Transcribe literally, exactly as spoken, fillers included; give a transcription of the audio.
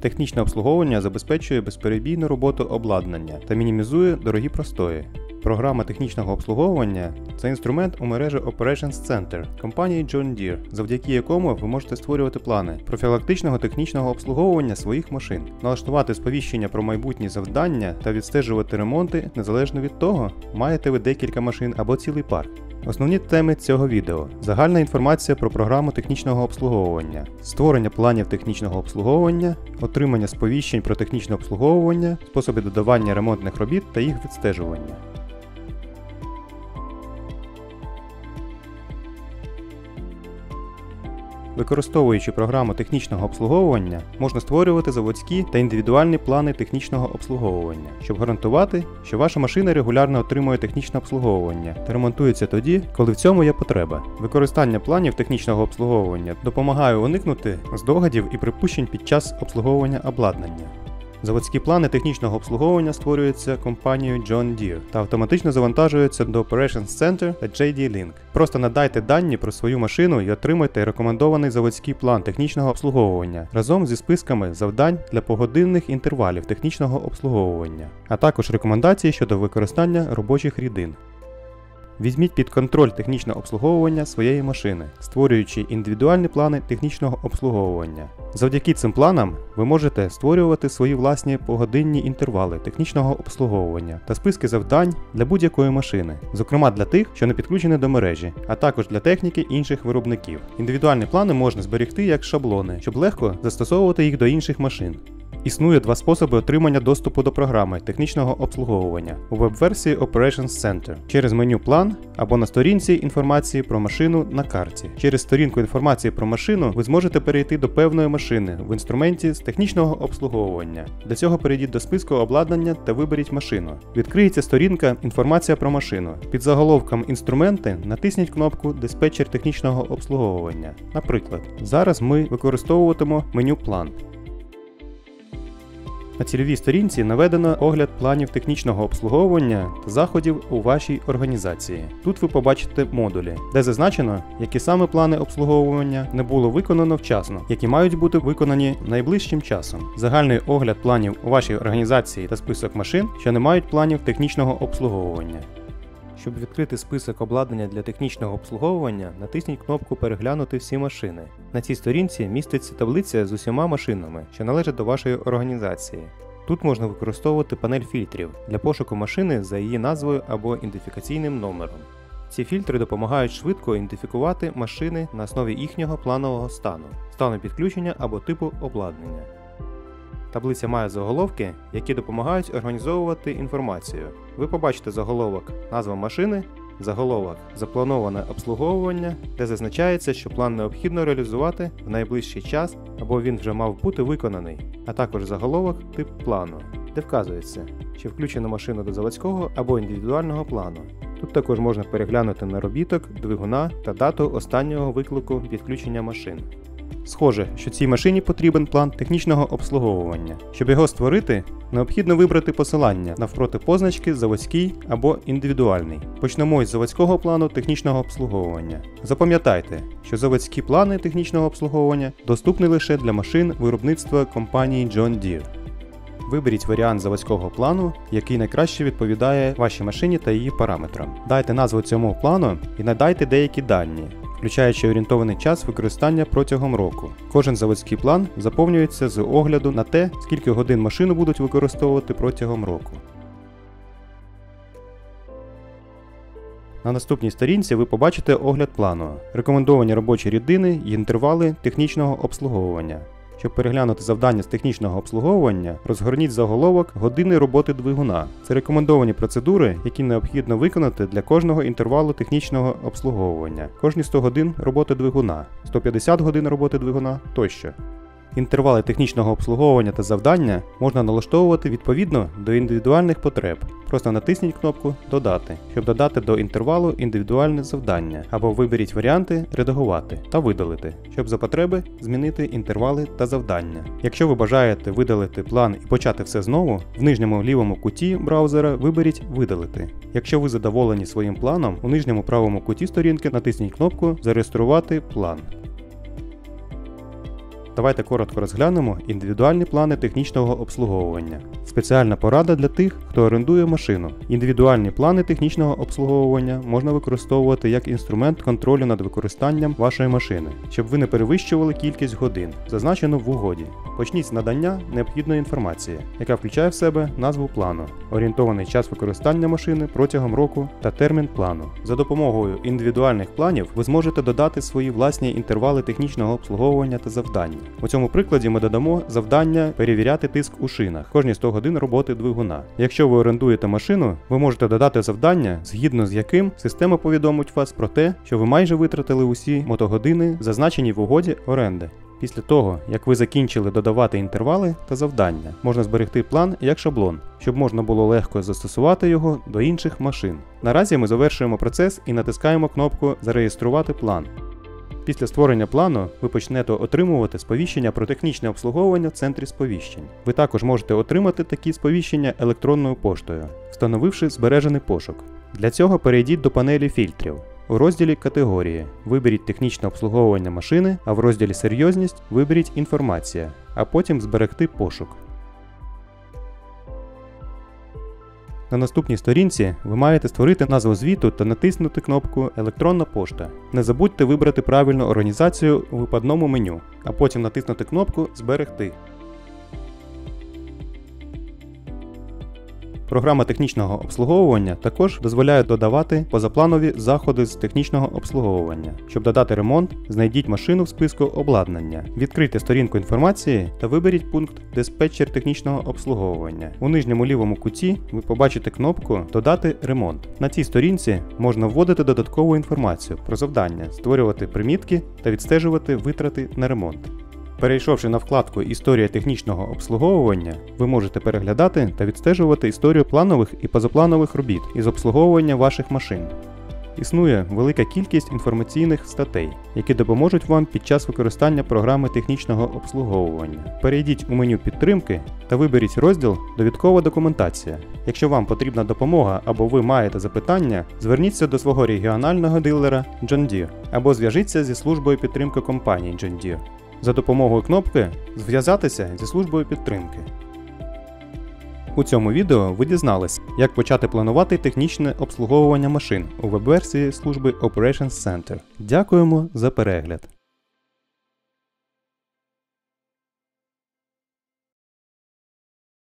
Технічне обслуговування забезпечує безперебійну роботу обладнання та мінімізує дорогі простої. Програма технічного обслуговування – це інструмент у мережі Operations Center компанії John Deere, завдяки якому ви можете створювати плани профілактичного технічного обслуговування своїх машин, налаштувати сповіщення про майбутні завдання та відстежувати ремонти незалежно від того, маєте ви декілька машин або цілий парк. Основні теми цього відео – загальна інформація про програму технічного обслуговування, створення планів технічного обслуговування, отримання сповіщень про технічне обслуговування, способи додавання ремонтних робіт та їх відстежування. Використовуючи програму технічного обслуговування, можна створювати заводські та індивідуальні плани технічного обслуговування, щоб гарантувати, що ваша машина регулярно отримує технічне обслуговування та ремонтується тоді, коли в цьому є потреба. Використання планів технічного обслуговування допомагає уникнути здогадів і припущень під час обслуговування обладнання. Заводські плани технічного обслуговування створюються компанією John Deere та автоматично завантажуються до Operations Center та джей ді Link. Просто надайте дані про свою машину і отримайте рекомендований заводський план технічного обслуговування разом зі списками завдань для погодинних інтервалів технічного обслуговування, а також рекомендації щодо використання робочих рідин. Візьміть під контроль технічне обслуговування своєї машини, створюючи індивідуальні плани технічного обслуговування. Завдяки цим планам ви можете створювати свої власні погодинні інтервали технічного обслуговування та списки завдань для будь-якої машини, зокрема для тих, що не підключені до мережі, а також для техніки інших виробників. Індивідуальні плани можна зберегти як шаблони, щоб легко застосовувати їх до інших машин. Існує два способи отримання доступу до програми технічного обслуговування у веб-версії Operations Center через меню «План» або на сторінці інформації про машину на карті. Через сторінку інформації про машину ви зможете перейти до певної машини в інструменті з технічного обслуговування. Для цього перейдіть до списку обладнання та виберіть машину. Відкриється сторінка «Інформація про машину». Під заголовком «Інструменти» натисніть кнопку «Диспетчер технічного обслуговування». Наприклад, зараз ми використовуватимемо меню «План». На цільовій сторінці наведено огляд планів технічного обслуговування та заходів у вашій організації. Тут ви побачите модулі, де зазначено, які саме плани обслуговування не було виконано вчасно, які мають бути виконані найближчим часом. Загальний огляд планів у вашій організації та список машин, що не мають планів технічного обслуговування. Щоб відкрити список обладнання для технічного обслуговування, натисніть кнопку «Переглянути всі машини». На цій сторінці міститься таблиця з усіма машинами, що належать до вашої організації. Тут можна використовувати панель фільтрів для пошуку машини за її назвою або ідентифікаційним номером. Ці фільтри допомагають швидко ідентифікувати машини на основі їхнього планового стану, стану підключення або типу обладнання. Таблиця має заголовки, які допомагають організовувати інформацію. Ви побачите заголовок «Назва машини», заголовок «Заплановане обслуговування», де зазначається, що план необхідно реалізувати в найближчий час або він вже мав бути виконаний, а також заголовок «Тип плану», де вказується, чи включено машину до заводського або індивідуального плану. Тут також можна переглянути наробіток, двигуна та дату останнього виклику підключення машин. Схоже, що цій машині потрібен план технічного обслуговування. Щоб його створити, необхідно вибрати посилання навпроти позначки «Заводський» або «Індивідуальний». Почнемо із заводського плану технічного обслуговування. Запам'ятайте, що заводські плани технічного обслуговування доступні лише для машин виробництва компанії John Deere. Виберіть варіант заводського плану, який найкраще відповідає вашій машині та її параметрам. Дайте назву цьому плану і надайте деякі дані, включаючи орієнтований час використання протягом року. Кожен заводський план заповнюється з огляду на те, скільки годин машину будуть використовувати протягом року. На наступній сторінці ви побачите огляд плану, рекомендовані робочі рідини і інтервали технічного обслуговування. Щоб переглянути завдання з технічного обслуговування, розгорніть заголовок «Години роботи двигуна». Це рекомендовані процедури, які необхідно виконати для кожного інтервалу технічного обслуговування, кожні сто годин роботи двигуна, сто п'ятдесят годин роботи двигуна тощо. Інтервали технічного обслуговування та завдання можна налаштовувати відповідно до індивідуальних потреб. Просто натисніть кнопку «Додати», щоб додати до інтервалу індивідуальне завдання, або виберіть варіанти «Редагувати» та «Видалити», щоб за потреби змінити інтервали та завдання. Якщо ви бажаєте видалити план і почати все знову, в нижньому лівому куті браузера виберіть «Видалити». Якщо ви задоволені своїм планом, у нижньому правому куті сторінки натисніть кнопку «Зареєструвати план». Давайте коротко розглянемо індивідуальні плани технічного обслуговування. Спеціальна порада для тих, хто орендує машину. Індивідуальні плани технічного обслуговування можна використовувати як інструмент контролю над використанням вашої машини, щоб ви не перевищували кількість годин, зазначену в угоді. Почніть з надання необхідної інформації, яка включає в себе назву плану, орієнтований час використання машини протягом року та термін плану. За допомогою індивідуальних планів ви зможете додати свої власні інтервали технічного обслуговування та завдання. У цьому прикладі ми додамо завдання перевіряти тиск у шинах кожні сто годин роботи двигуна. Якщо ви орендуєте машину, ви можете додати завдання, згідно з яким система повідомить вас про те, що ви майже витратили усі мотогодини, зазначені в угоді оренди. Після того, як ви закінчили додавати інтервали та завдання, можна зберегти план як шаблон, щоб можна було легко застосувати його до інших машин. Наразі ми завершуємо процес і натискаємо кнопку «Зареєструвати план». Після створення плану ви почнете отримувати сповіщення про технічне обслуговування в центрі сповіщень. Ви також можете отримати такі сповіщення електронною поштою, встановивши збережений пошук. Для цього перейдіть до панелі фільтрів. У розділі «Категорії» виберіть «Технічне обслуговування машини», а в розділі «Серйозність» виберіть «Інформація», а потім «Зберегти пошук». На наступній сторінці ви маєте створити назву звіту та натиснути кнопку «Електронна пошта». Не забудьте вибрати правильну організацію у випадному меню, а потім натиснути кнопку «Зберегти». Програма технічного обслуговування також дозволяє додавати позапланові заходи з технічного обслуговування. Щоб додати ремонт, знайдіть машину в списку обладнання, відкрийте сторінку інформації та виберіть пункт «Диспетчер технічного обслуговування». У нижньому лівому куті ви побачите кнопку «Додати ремонт». На цій сторінці можна вводити додаткову інформацію про завдання, створювати примітки та відстежувати витрати на ремонт. Перейшовши на вкладку «Історія технічного обслуговування», ви можете переглядати та відстежувати історію планових і позапланових робіт із обслуговування ваших машин. Існує велика кількість інформаційних статей, які допоможуть вам під час використання програми технічного обслуговування. Перейдіть у меню підтримки та виберіть розділ «Довідкова документація». Якщо вам потрібна допомога або ви маєте запитання, зверніться до свого регіонального дилера John Deere або зв'яжіться зі службою підтримки компанії John Deere. За допомогою кнопки «Зв'язатися зі службою підтримки». У цьому відео ви дізнались, як почати планувати технічне обслуговування машин у веб-версії служби Operations Center. Дякуємо за перегляд!